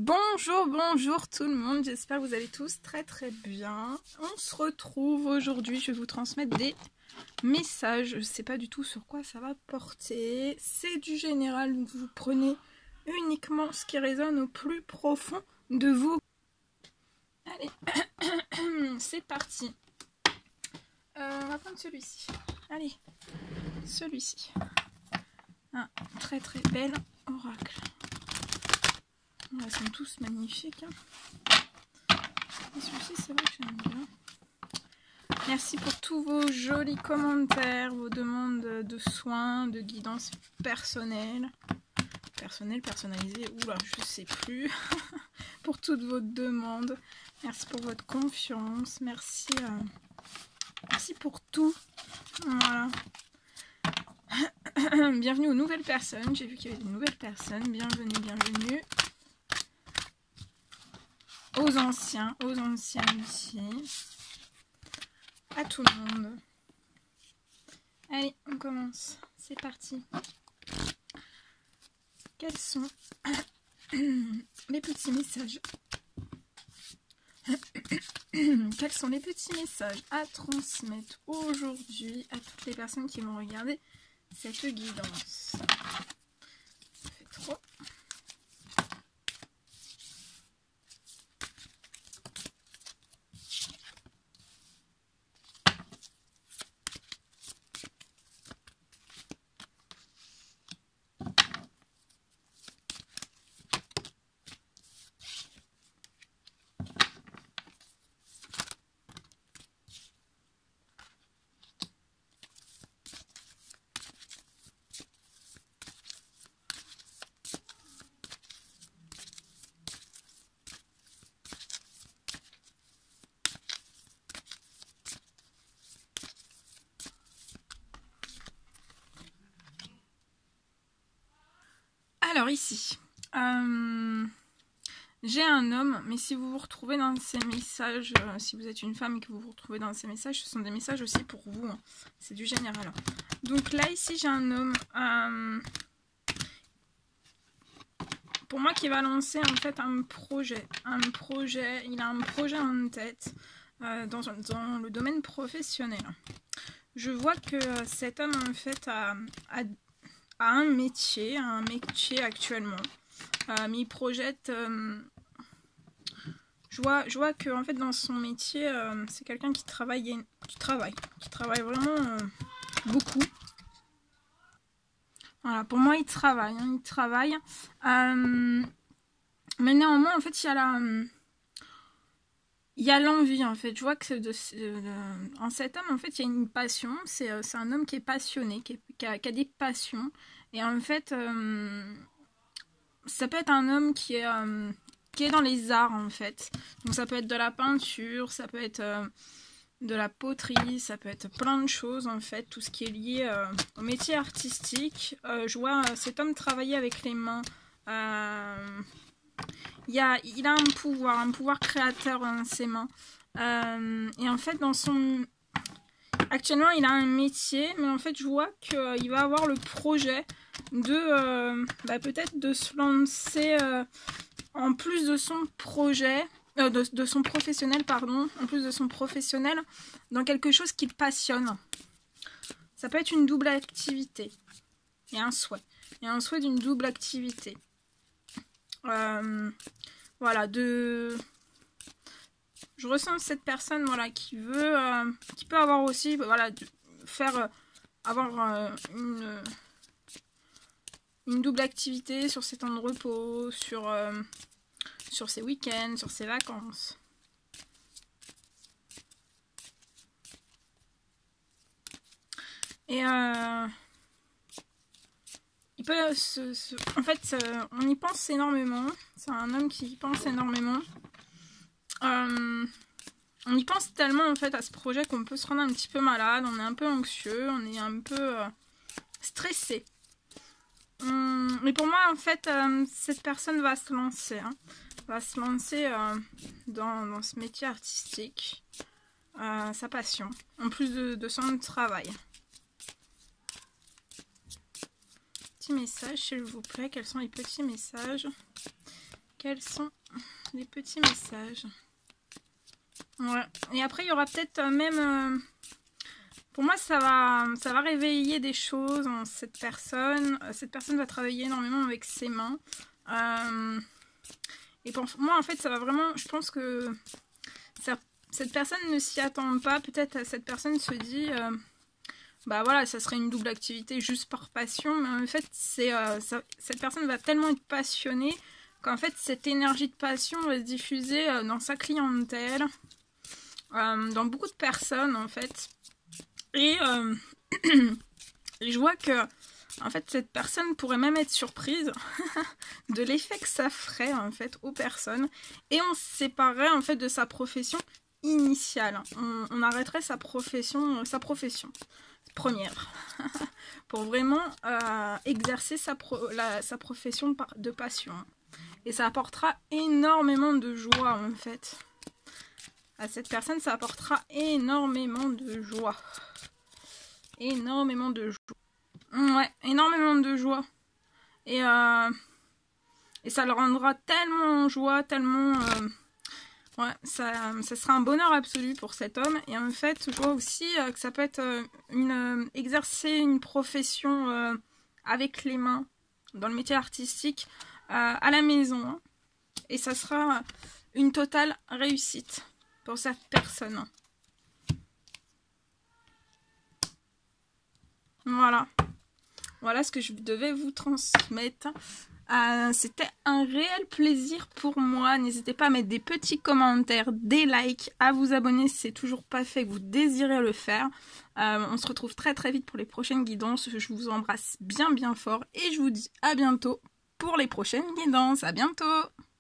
Bonjour, bonjour tout le monde, j'espère que vous allez tous très bien. On se retrouve aujourd'hui, je vais vous transmettre des messages, je ne sais pas du tout sur quoi ça va porter. C'est du général, donc vous prenez uniquement ce qui résonne au plus profond de vous. Allez, c'est parti. On va prendre celui-ci. Allez, celui-ci. Un très bel oracle. Ils sont tous magnifiques. Et celui-ci, c'est vrai que j'aime bien. Merci pour tous vos jolis commentaires, vos demandes de soins, de guidance personnelle. Personnalisée, oula, je sais plus. Pour toutes vos demandes. Merci pour votre confiance. Merci pour tout. Voilà. Bienvenue aux nouvelles personnes. J'ai vu qu'il y avait des nouvelles personnes. Bienvenue. Aux anciens aussi. À tout le monde. Allez, on commence. C'est parti. Quels sont les petits messages? Quels sont les petits messages à transmettre aujourd'hui à toutes les personnes qui vont regarder cette guidance? Ça fait trop. Alors ici, j'ai un homme, mais si vous vous retrouvez dans ces messages, si vous êtes une femme et que vous vous retrouvez dans ces messages, ce sont des messages aussi pour vous, hein. C'est du général. Donc là, ici, j'ai un homme, pour moi, qui va lancer en fait un projet. Il a un projet en tête dans le domaine professionnel. Je vois que cet homme, en fait, a un métier actuellement, mais il projette. Je vois que en fait dans son métier, c'est quelqu'un qui travaille vraiment beaucoup. Voilà, pour moi il travaille. Mais néanmoins en fait il y a l'envie en fait. Je vois que en cet homme en fait il y a une passion. C'est un homme qui est passionné, qui a des passions. Et en fait ça peut être un homme qui est dans les arts en fait. Donc ça peut être de la peinture, ça peut être de la poterie, ça peut être plein de choses en fait. Tout ce qui est lié au métier artistique. Je vois cet homme travailler avec les mains. Il a un pouvoir créateur dans ses mains. Et en fait, actuellement, il a un métier, mais en fait, je vois qu'il va avoir le projet de peut-être de se lancer en plus de son projet, de son professionnel, pardon, en plus de son professionnel, dans quelque chose qu'il passionne. Ça peut être une double activité. Il y a un souhait. Il y a un souhait d'une double activité. Voilà, je ressens cette personne, voilà, qui peut avoir aussi, voilà, avoir une double activité sur ses temps de repos, sur ses week-ends, sur ses vacances. Et il peut en fait, on y pense énormément. C'est un homme qui y pense énormément. On y pense tellement en fait à ce projet qu'on peut se rendre un petit peu malade. On est un peu anxieux, on est un peu stressé. Mais pour moi en fait, cette personne va se lancer. Va se lancer dans ce métier artistique. Sa passion. En plus de son travail. Petits messages, s'il vous plaît. Quels sont les petits messages quels sont les petits messages. Ouais. Et après, il y aura peut-être même... pour moi, ça va réveiller des choses en cette personne. Cette personne va travailler énormément avec ses mains. Et pour moi, en fait, ça va vraiment... Je pense que cette personne ne s'y attend pas. Peut-être cette personne se dit... bah voilà, ça serait une double activité juste par passion. Mais en fait, cette personne va tellement être passionnée qu'en fait, cette énergie de passion va se diffuser dans sa clientèle. Dans beaucoup de personnes, en fait. Et je vois que... En fait, cette personne pourrait même être surprise de l'effet que ça ferait, en fait, aux personnes. Et on se séparerait, en fait, de sa profession initiale. On arrêterait sa profession première. Pour vraiment exercer sa profession de passion. Et ça apportera énormément de joie, en fait. À cette personne, ça apportera énormément de joie. Énormément de joie. Ouais, énormément de joie. Et ça le rendra tellement en joie, tellement... ouais, ça sera un bonheur absolu pour cet homme. Et en fait, je vois aussi que ça peut être exercer une profession avec les mains, dans le métier artistique, à la maison. Hein. Et ça sera une totale réussite pour cette personne. Voilà. Voilà ce que je devais vous transmettre. C'était un réel plaisir pour moi. N'hésitez pas à mettre des petits commentaires, des likes, à vous abonner si c'est toujours pas fait, que vous désirez le faire. On se retrouve très très vite pour les prochaines guidances. Je vous embrasse bien bien fort et je vous dis à bientôt pour les prochaines guidances. À bientôt!